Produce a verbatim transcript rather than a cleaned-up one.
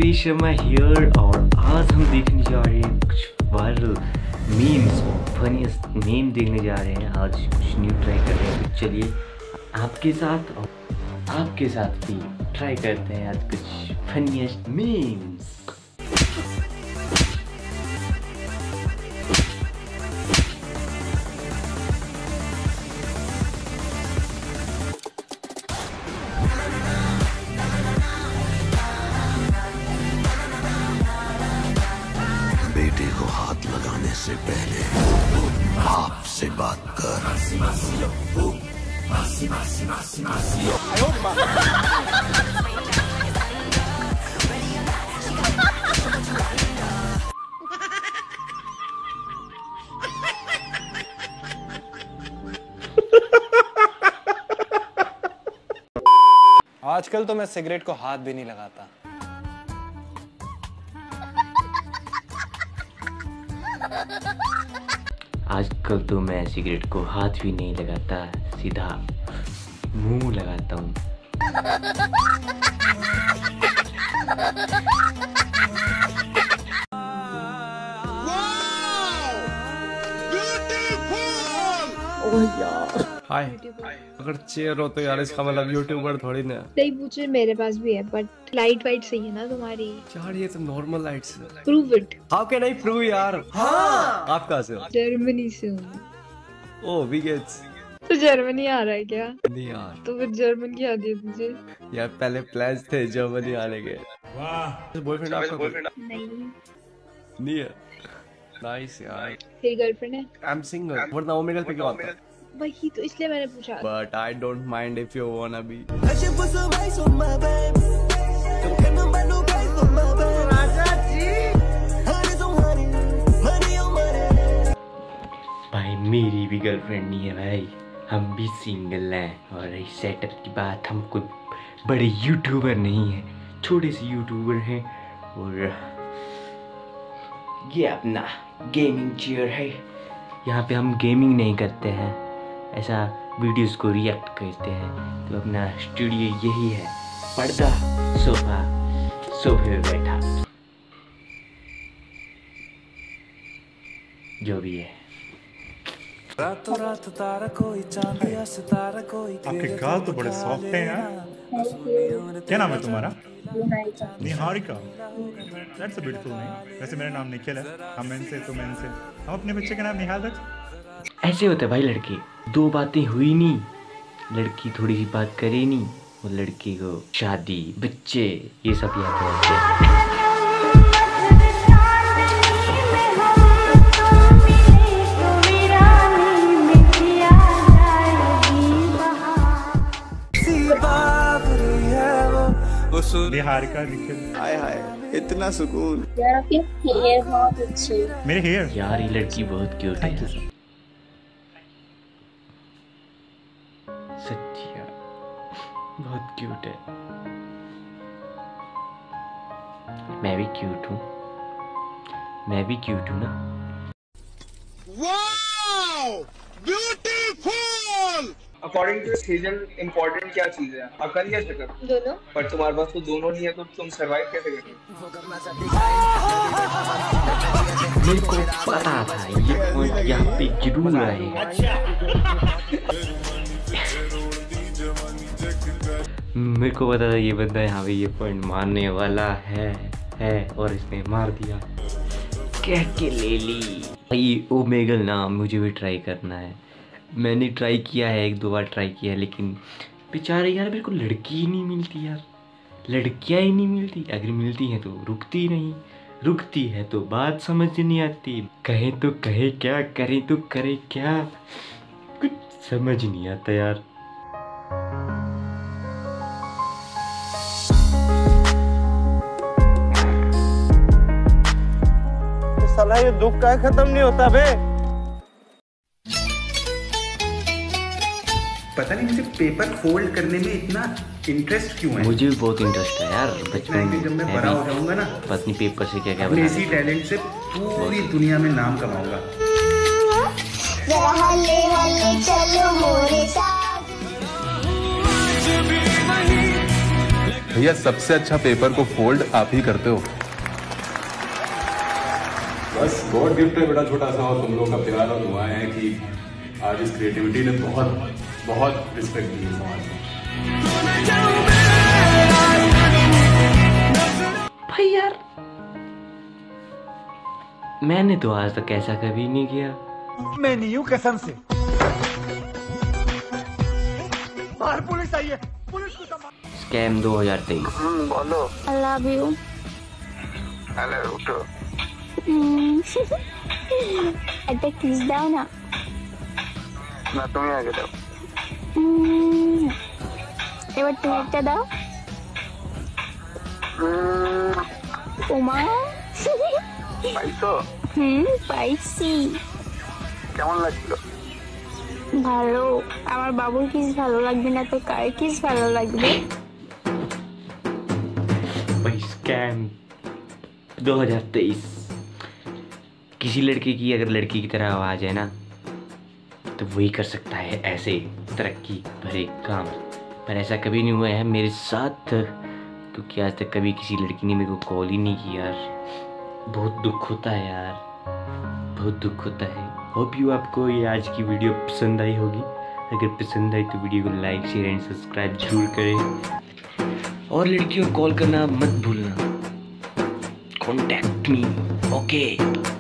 Viresh Sharma here और आज हम देखने जा रहे हैं कुछ वायरल मीम्स, फनीस्ट मीम देखने जा रहे हैं। आज कुछ न्यू ट्राई कर रहे हैं, तो चलिए आपके साथ और आपके साथ भी ट्राई करते हैं आज कुछ फनीस्ट मीम्स। बेटे को हाथ लगाने से पहले बाप से बात कर। आजकल तो मैं सिगरेट को हाथ भी नहीं लगाता। आजकल तो मैं सिगरेट को हाथ भी नहीं लगाता, सीधा मुंह लगाता हूँ। हाय, अगर चेयर हो तो यार इसका मतलब यूट्यूबर थोड़ी ना। नहीं पूछे, मेरे पास भी है बट लाइट वाइट सही है ना तुम्हारी? यार ये तो नॉर्मल लाइट्स है। Prove it. How can I prove यार? हाँ। आप कहाँ से हो? जर्मनी से हूँ। ओह वी गेट्स। तो जर्मनी आ रहा है क्या? नहीं यार। तो फिर जर्मन क्या दिया तुझे? यार पहले प्लान्स थे जर्मनी आने के। वाह। बॉयफ्रेंड आपका? बॉयफ्रेंड नहीं नहीं है। नाइस यार। तेरी गर्लफ्रेंड है? I am single. वरना ओमेगल पे क्या होता? वही तो, इसलिए मैंने पूछा। But I don't mind if you wanna be. भाई मेरी भी गर्लफ्रेंड नहीं है भाई, हम भी सिंगल हैं। और इस सेटअप की बात, हम कोई बड़े यूट्यूबर नहीं हैं, छोटे से यूट्यूबर हैं। और ये अपना गेमिंग चेयर है, यहाँ पे हम गेमिंग नहीं करते हैं, ऐसा वीडियोस को रिएक्ट करते हैं। तो अपना स्टूडियो यही है, पर्दा, सोफा, सोफे पे बैठा, जो भी है। रातों रात तारा कोई चांदिया सितारा कोई। आपके गाल तो बड़े सॉफ्ट हैं यार। क्या नाम है तुम्हारा? Niharika. That's a beautiful name. वैसे मेरा नाम निखिल है। हम इनसे तुम इनसे, हम अपने बच्चे का नाम निहाल रख। ऐसे होते भाई लड़के, दो बातें हुई नहीं, लड़की थोड़ी सी बात करे नहीं, वो लड़के को शादी, बच्चे, ये सब याद रहते हैं। निहारिका निखिल। हाय हाय, इतना सुकून। यार आपके हेयर बहुत अच्छे। मेरे हेयर? यार ये लड़की बहुत क्यूट है यार, सच्ची यार बहुत क्यूट है। मैं भी क्यूट हूँ, मैं भी क्यूट हूँ ना। Wow, beautiful. According to season important क्या चीज है, अकल या शकल? दोनों। पर तुम्हारे पास तो दोनों नहीं है, तो तुम सरवाइव कैसे करोगे? मेरे को पता था ये पॉइंट यहाँ पे जरूर आएगा। मेरे को पता था ये बंदा यहाँ पे ये पॉइंट मारने वाला है है और इसने मार दिया। कह के ले ली। ये ओमेगल नाम मुझे भी ट्राई करना है। मैंने ट्राई किया है, एक दो बार ट्राई किया है, लेकिन बेचारे यार मेरे को लड़की ही नहीं मिलती यार, लड़कियां ही नहीं मिलती। अगर मिलती हैं तो रुकती नहीं, रुकती है तो बात समझ नहीं आती। कहे तो कहे क्या, करे तो करे क्या, कुछ समझ नहीं आता यार। तो साला ये दुख का खत्म नहीं होता बे। पता नहीं मुझे पेपर फोल्ड करने में इतना इंटरेस्ट क्यों है। मुझे भी बहुत इंटरेस्ट है यार बचपन में। जब मैं बड़ा हो जाऊंगा ना, पत्नी पेपर से क्या क्या अपने इसी टैलेंट से पूरी दुनिया में नाम कमाऊंगा। हल्ले हल्ले चलो मोरे साथ। भैया सबसे अच्छा पेपर को फोल्ड आप ही करते हो। बस गॉड गिफ्ट है बेटा छोटा सा, और तुम लोग का प्यार और दुआएं हैं कि आज इस क्रिएटिविटी ने बहुत बहुत रिस्पेक्ट दी है समाज में। भाई यार मैंने तो आज तक ऐसा कभी नहीं किया। मैं नहीं हूँ कसम से। बाहर पुलिस आई है, पुलिस को संभाल। स्कैम दो हज़ार तेईस। बोलो। I love you. I love you too. একটা কিস দাও না। না তুমি আগে দাও। এবার তুমি একটা দাও। ওমা পাইছো? হুম পাইছি। কেমন লাগলো? ভালো। আমার বাবুর কিস ভালো লাগবে না তো কার কিস ভালো লাগবে? भाई स्कैम दो हज़ार तेईस। किसी लड़के की अगर लड़की की तरह आवाज़ है ना तो वही कर सकता है ऐसे तरक्की भरे काम, पर ऐसा कभी नहीं हुआ है मेरे साथ, क्योंकि आज तक कभी किसी लड़की ने मेरे को कॉल ही नहीं की यार। बहुत दुख होता है यार, बहुत दुख होता है। होप यू आपको ये आज की वीडियो पसंद आई होगी। अगर पसंद आई तो वीडियो को लाइक शेयर एंड सब्सक्राइब जरूर करें, और लड़कियों को कॉल करना मत भूलना। Contact me, okay.